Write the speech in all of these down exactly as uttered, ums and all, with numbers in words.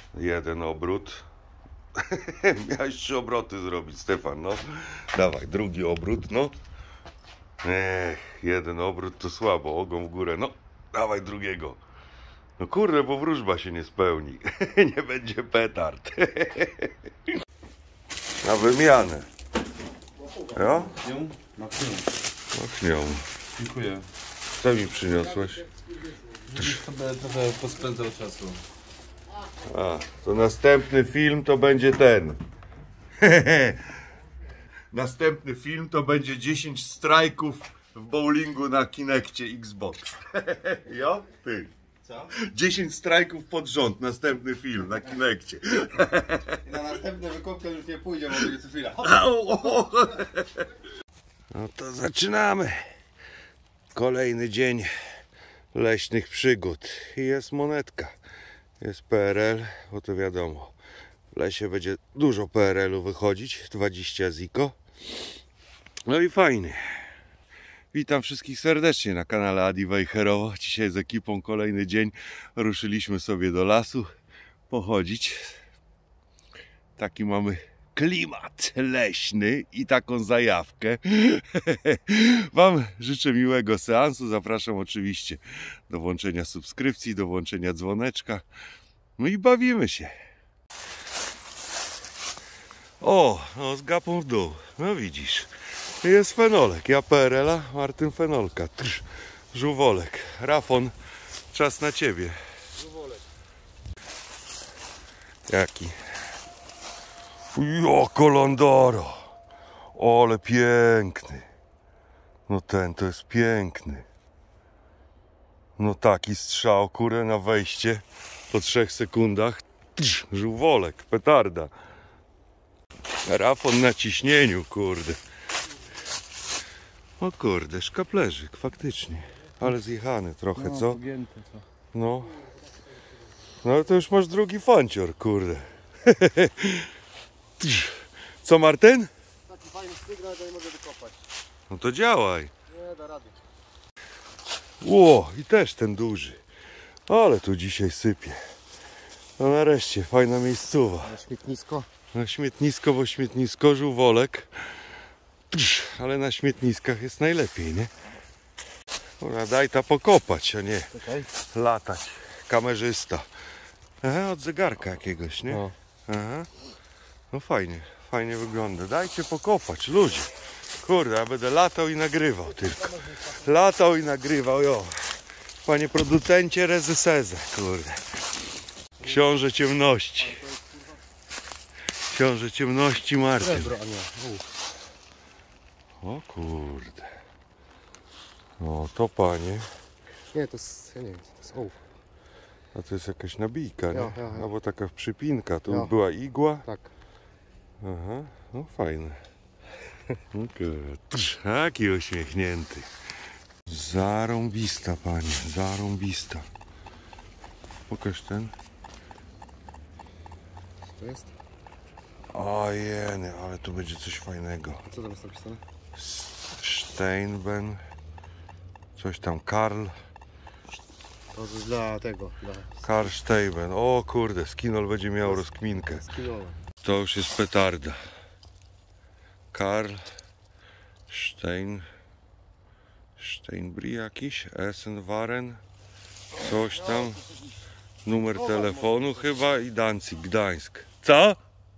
Jeden obrót. Miałeś trzy obroty zrobić, Stefan, no. Dawaj, drugi obrót, no. Ech, jeden obrót to słabo, ogon w górę, no. Dawaj drugiego. No kurde, bo wróżba się nie spełni. Nie będzie petard. Na wymianę. Jo? Machnią. Dziękuję. Co mi przyniosłeś? Sobie trochę pospędzał czasu. A, to następny film to będzie ten. Następny film to będzie dziesięć strajków w bowlingu na Kinekcie Xbox. Jo? Ty. Co? dziesięć strajków pod rząd, następny film na Kinekcie. Na następne wykopki już nie pójdzie, bo będzie co chwila. No to zaczynamy. Kolejny dzień leśnych przygód. I jest monetka. Jest P R L, bo to wiadomo. W lesie będzie dużo P R L-u wychodzić. dwadzieścia ziko. No i fajnie. Witam wszystkich serdecznie na kanale Adi Wejherowo. Dzisiaj z ekipą kolejny dzień ruszyliśmy sobie do lasu pochodzić. Taki mamy klimat leśny i taką zajawkę. Wam życzę miłego seansu. Zapraszam oczywiście do włączenia subskrypcji, do włączenia dzwoneczka. No i bawimy się. O, no z gapą w dół. No widzisz. Jest fenolek. Ja P R L-a, Martyn fenolka. Trz, żuwolek. Rafon, czas na ciebie. Żuwolek. Jaki? Joko Londoro. Ale piękny. No ten to jest piękny. No taki strzał, kurę, na wejście po trzech sekundach. Trz, żuwolek, petarda. Rafon na ciśnieniu, kurde. O kurde, szkaplerzyk, faktycznie. Ale zjechany trochę, No, co? pogięte to. No. No to już masz drugi fancior, kurde. Co, Martyn? Taki fajny sygnał, że nie mogę wykopać. No to działaj. Nie da rady. Ło, i też ten duży. Ale tu dzisiaj sypie. No nareszcie, fajna miejscowa. Na śmietnisko. Na śmietnisko, bo śmietnisko, żuwolek. Ale na śmietniskach jest najlepiej, nie? Dobra, daj ta pokopać, a nie Czekaj. latać. Kamerzysta. Aha, od zegarka jakiegoś, nie? No. Aha. No fajnie, fajnie wygląda. Dajcie pokopać, ludzie. Kurde, ja będę latał i nagrywał tylko. Latał i nagrywał, jo. Panie producencie, rezysezę, kurde. Książę ciemności. Książę ciemności, Martyn. Rebro, a nie. O kurde. No to panie. Nie, to jest, ja nie wiem, to jest ołów. A to jest jakaś nabijka, nie? Jo, jo, jo. Albo taka przypinka. Tu Jo. była igła. Tak. Aha, no fajne. No kurde. Taki uśmiechnięty. Zarąbista, panie, zarąbista. Pokaż ten. Co to jest? Ojeny, ale tu będzie coś fajnego. A co tam jest napisane? Steinben. Coś tam, Karl. To jest dla tego, dla Karl Steinben. O kurde, Skinol będzie miał rozkminkę. skinola. To już jest petarda. Karl Stein Steinbri jakiś, Essen-Waren, coś tam, numer telefonu chyba i Danzig, Gdańsk. Co?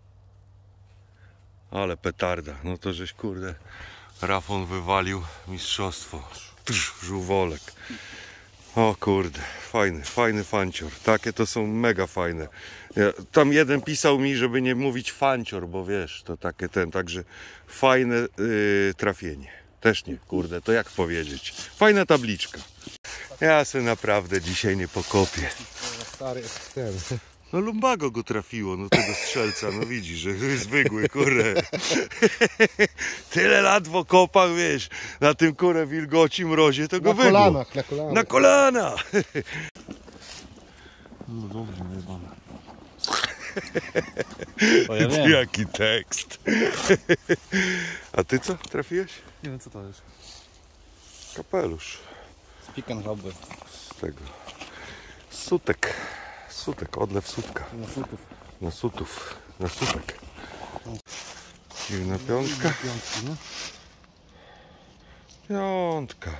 Ale petarda, no to żeś kurde Rafon wywalił mistrzostwo. Trz, żuwolek. O kurde, fajny, fajny fancior. Takie to są mega fajne. Ja, tam jeden pisał mi, żeby nie mówić fancior, bo wiesz, to takie ten, także fajne yy, trafienie. Też nie, kurde, to jak powiedzieć? Fajna tabliczka. Ja se naprawdę dzisiaj nie pokopię. Stary ten. No lumbago go trafiło, no tego strzelca, no widzisz, że zwykły, kurde. Tyle lat w okopach, wiesz, na tym kurę wilgoci, mrozie, to go Na wygło. kolanach, na kolanach. Na kolana! No dobrze, najebane. Ty, jaki tekst. A ty co, trafiłeś? Nie wiem co to jest. Kapelusz. Spikan hobby. Z tego. Sutek. Sutek, odlew sutka. Na sutów. Na sutów, na sutek. Dziwna piątka. Piątki, no. Piątka.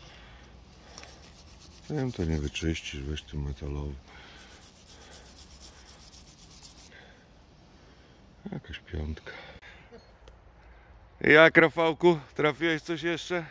Wiem, to nie wyczyścisz, weź tym metalowym. Jakaś piątka. Jak, Rafałku? Trafiłeś coś jeszcze?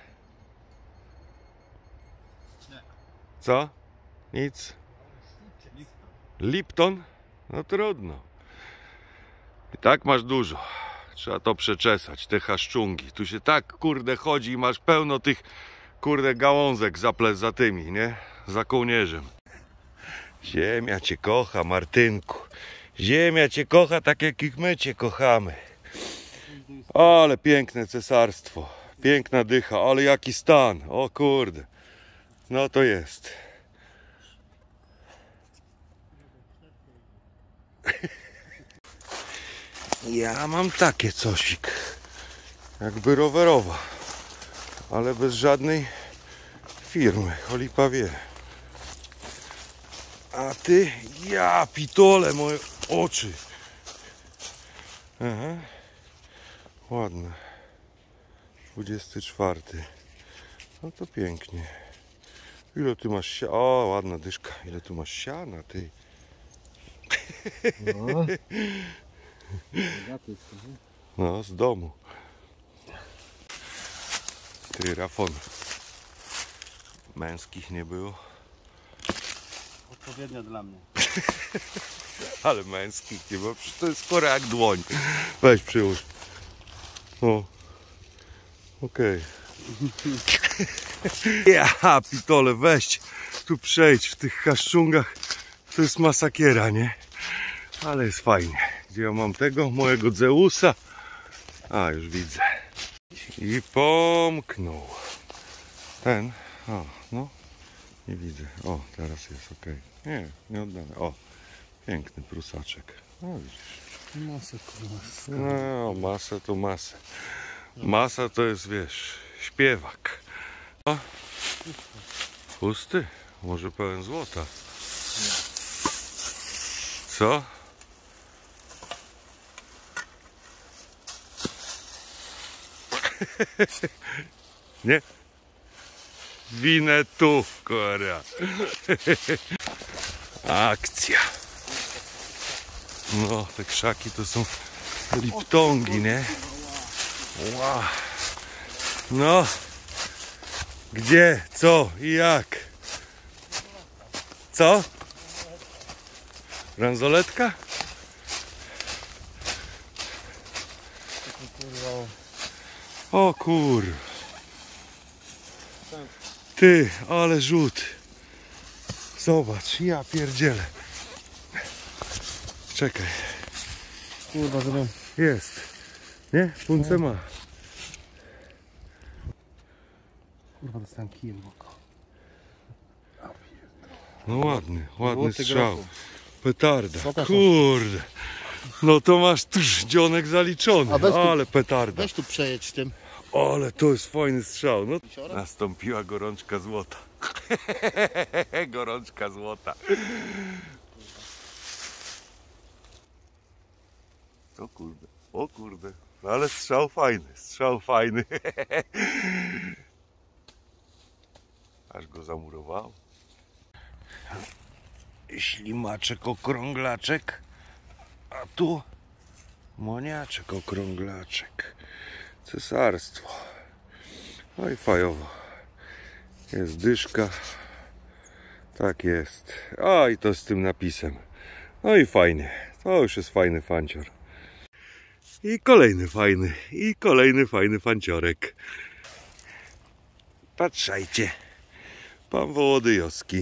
Nie. Co? Nic? Lipton? No trudno. I tak masz dużo. Trzeba to przeczesać, te chaszczungi. Tu się tak, kurde, chodzi i masz pełno tych, kurde, gałązek za ple, za tymi, nie? Za kołnierzem. Ziemia cię kocha, Martynku. Ziemia cię kocha tak, jak ich my cię kochamy. Ale piękne cesarstwo. Piękna dycha, ale jaki stan. O kurde. No to jest. Ja mam takie cosik. Jakby rowerowa. Ale bez żadnej firmy. Cholipa wie. A ty, ja pitole, moje oczy. Aha. Ładne. dwudziesty czwarty. No to pięknie. Ile ty masz siana? O, ładna dyszka. Ile tu masz siana, ty? No. No, z domu. Ty, Rafon. Męskich nie było. Odpowiednio dla mnie. Ale męskich nie było. Przecież to jest spore jak dłoń. Weź przyłóż. O. Okej. Okay. Ja pitole, weź. Tu przejdź w tych chaszczungach. To jest masakiera, nie? Ale jest fajnie. Gdzie ja mam tego? Mojego Zeusa. A, już widzę. I pomknął. Ten. O, no. Nie widzę. O, teraz jest ok. Nie, nie oddane. O, piękny prusaczek. No widzisz. Masę, kurwa. No, masa to masa. Masa to jest, wiesz, śpiewak. O, pusty? Może pełen złota. Co? Nie? Winę tu, kora. Akcja. No, te krzaki to są liptongi, nie? Wow. No. Gdzie, co i jak? Co? Bransoletka? O kur... Ty, ale rzut. Zobacz, ja pierdzielę. Czekaj. Kurwa, żeby... Jest. Nie? Punce ma. Kurwa, dostałem kijem w oko. No ładny, ładny Złoty strzał. grochu. Petarda. Pokaż. Kurde. No to masz tuż dzionek zaliczony. A weź tu- Ale petarda. Weź tu przejedź tym. Ale to jest fajny strzał. No. Wisiora? Nastąpiła gorączka złota. Gorączka złota. O kurde, o kurde. No ale strzał fajny, strzał fajny. Aż go zamurowało. Ślimaczek okrąglaczek. A tu moniaczek okrąglaczek. Cesarstwo. No i fajowo. Jest dyszka. Tak jest. A i to z tym napisem. No i fajnie. To już jest fajny fancior. I kolejny fajny. I kolejny fajny fanciorek. Patrzajcie. Pan Wołodyjowski.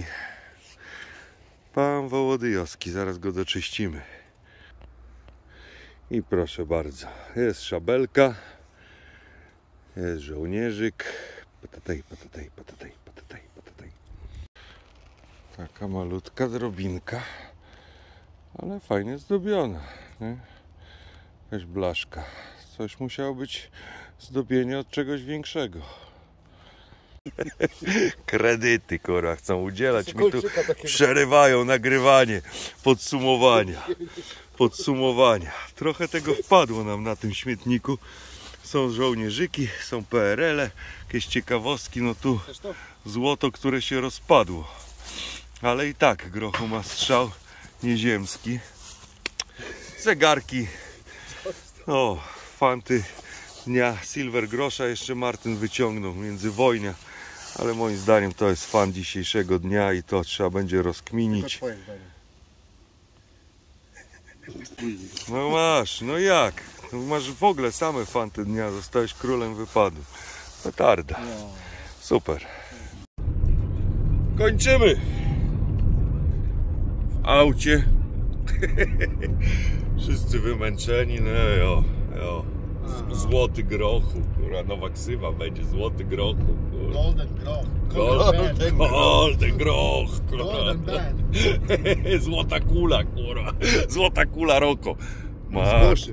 Pan Wołodyjowski. Zaraz go doczyścimy. I proszę bardzo. Jest szabelka. Jest żołnierzyk. Patatej, patatej, patatej, patatej, patatej. Taka malutka drobinka. Ale fajnie zdobiona. Nie? Jakaś blaszka. Coś musiało być zdobienie od czegoś większego. Kredyty, kurwa, chcą udzielać mi tu, Kolczyka takiego. przerywają nagrywanie, podsumowania, podsumowania. Trochę tego wpadło nam na tym śmietniku. Są żołnierzyki, są P R L-e, jakieś ciekawostki, no tu Też to? złoto, które się rozpadło. Ale i tak grochu ma strzał nieziemski. Zegarki. O, fanty dnia Silver Grosza jeszcze Martyn wyciągnął międzywojnia. Ale moim zdaniem to jest fan dzisiejszego dnia i to trzeba będzie Tylko rozkminić. twoim zdaniem. No masz, no jak? No masz w ogóle same fanty dnia, zostałeś królem wypadu. Petarda. No. Super. Kończymy. W aucie. Wszyscy wymęczeni, no jo, jo. Z- Złoty grochu, która nowa ksywa będzie, złoty grochu. kurwa. Golden Groch. Golden, golden groch, kurwa. Golden Band. Złota kula, kurwa. Złota kula Roko. Ma. Zgłoszy.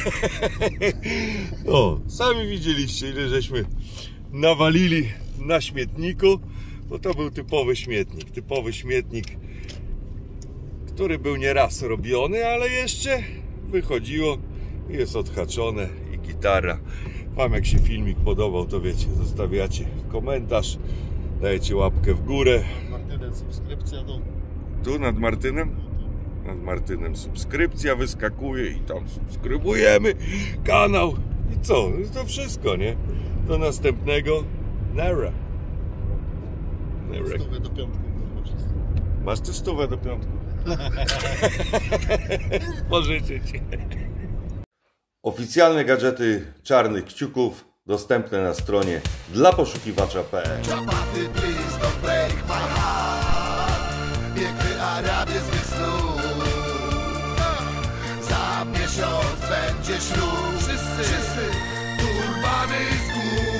O, sami widzieliście, ile żeśmy nawalili na śmietniku, bo to był typowy śmietnik, typowy śmietnik, który był nieraz robiony, ale jeszcze wychodziło, jest odhaczone i gitara. Wam jak się filmik podobał, to wiecie, zostawiacie komentarz, dajecie łapkę w górę. Martynem subskrypcja do... Tu nad Martynem? Nad Martynem subskrypcja wyskakuje i tam subskrybujemy kanał. I co? To wszystko, nie? Do następnego. Nara. Nara. Stówę do piątku. kurwa, wszyscy. Masz ty stówę do piątku? Pożyczę ci. Oficjalne gadżety czarnych kciuków dostępne na stronie dla poszukiwacza kropka p l. Chapati, please don't break my heart. Piękny arabiesk snów. Za miesiąc będzie ślub. Wszyscy, wszyscy turbany z gór.